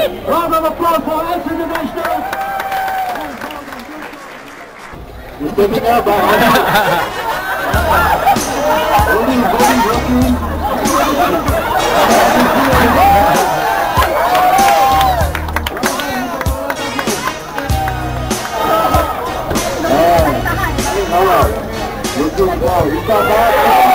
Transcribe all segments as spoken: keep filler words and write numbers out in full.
Round of applause for Elf International. He's taking out by Rolling, rolling, rolling. Good ball. He's got that.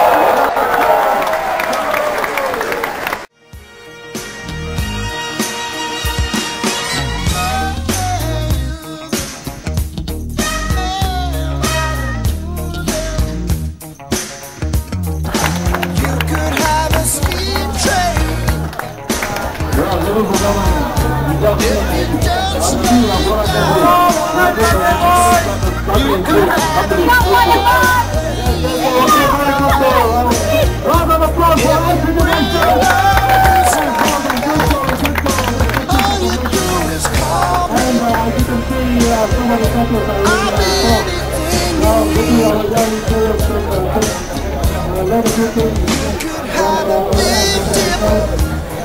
Round of applause for Elf International. And uh, as you can see, uh, some of the countries are really uh, now looking at the young players and a lot of people and uh,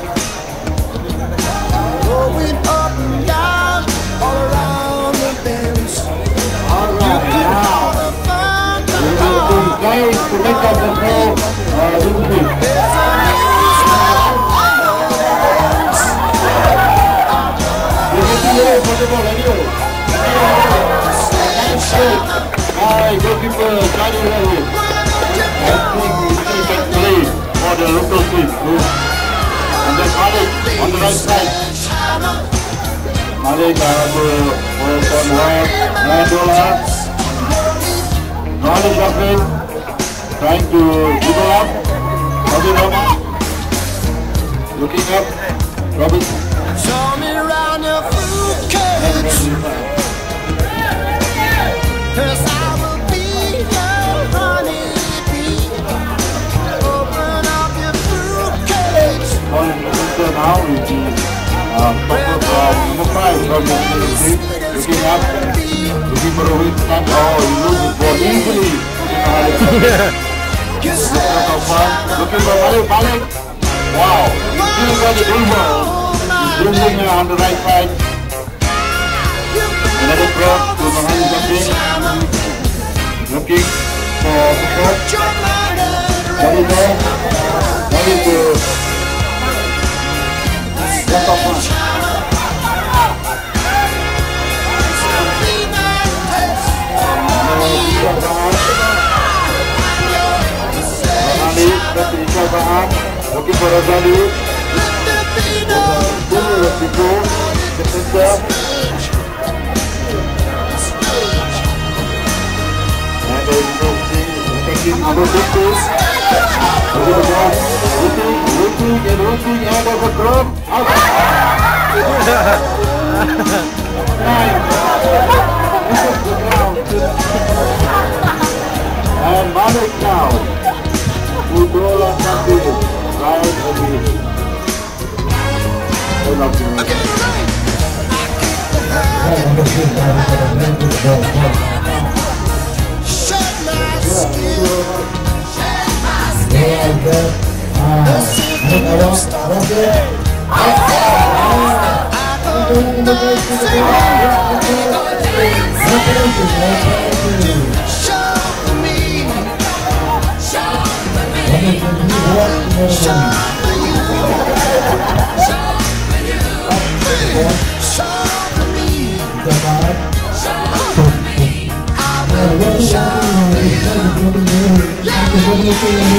going up and down all around the bends. all right, now we're going to play to make up the goal. Uh, this is it. You're making it for the ball anyway. Alright, goalkeeper Johnny Ravi. I think we still can play for the local team. And then Malik on the right side. Malik uh, for for right, Mandola. Ronald Joplin trying to dribble up. Robin Roma looking up. Robin. Show me around your fruit cage, 'cause I will be your honeybee. Open up your fruit cage. On the now with the uh, top of number five, Robin looking up, looking for a win. Oh, he loses ball easily. Looking for Malik, Malik. Wow, he's still got the dribble. He's dribbling on the right side. Another cross to Mohamed Jafri. Looking for the shot. What is there? What is the What the fuck? Looking for Razali. Let's go. Defender. And there you go. Taking number six. Looking for that. Looking, looking, and looking, and there's a drop. Out. Nine. And Malik now. Udrola Kandil, right away. I love you. Shed my skin, shed my skin. The secret started. I don't know. Show me, show me, show me, show me, show me, I will show you. Let me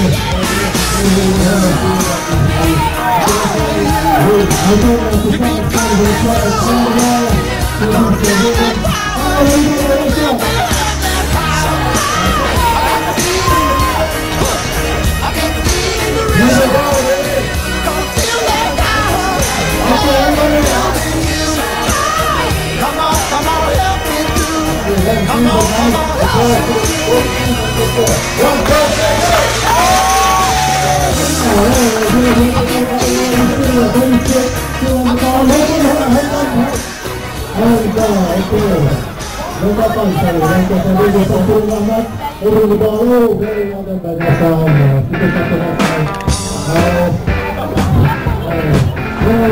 Come on, come on, help me through. Come on, come on, help me Kita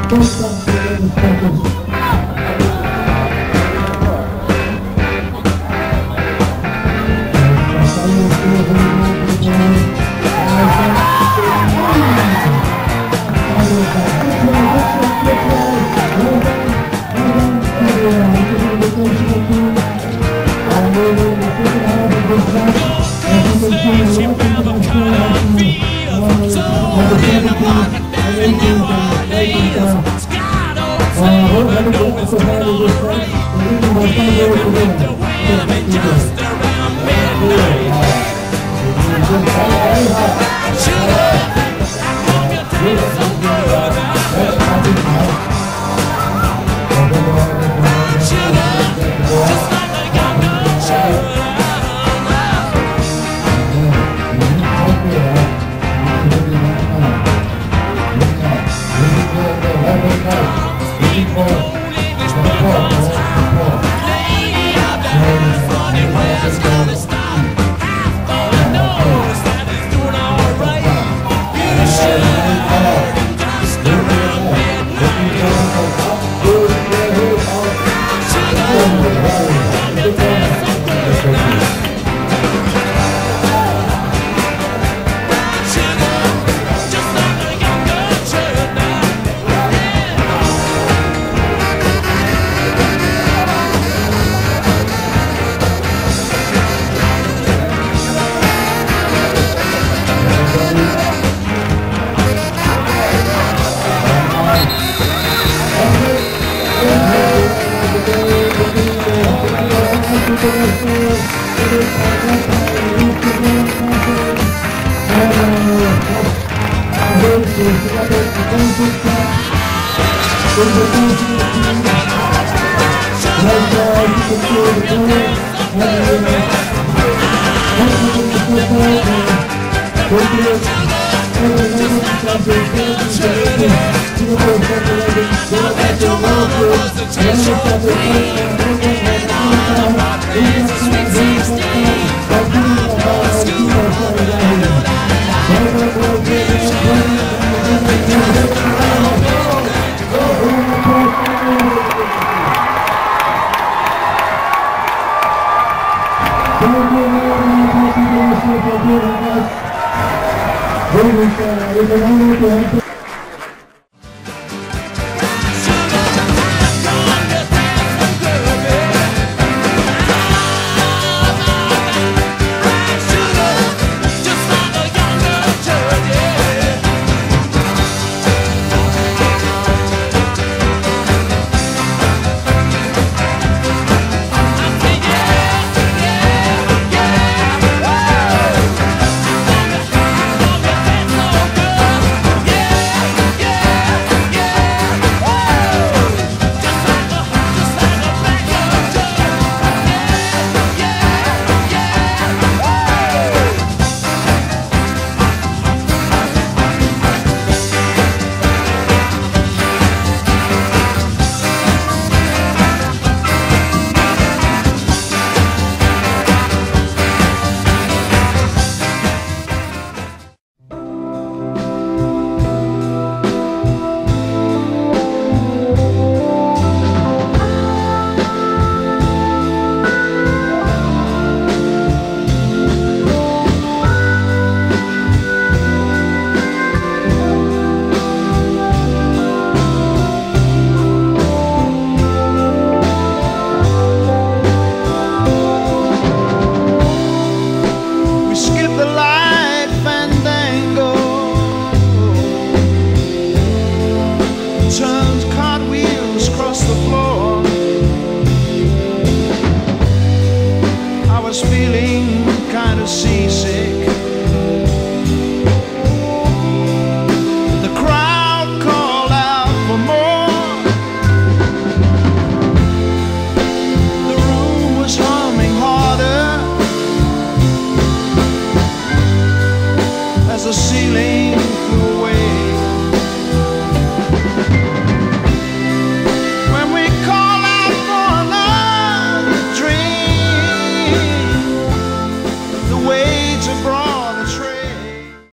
Very good.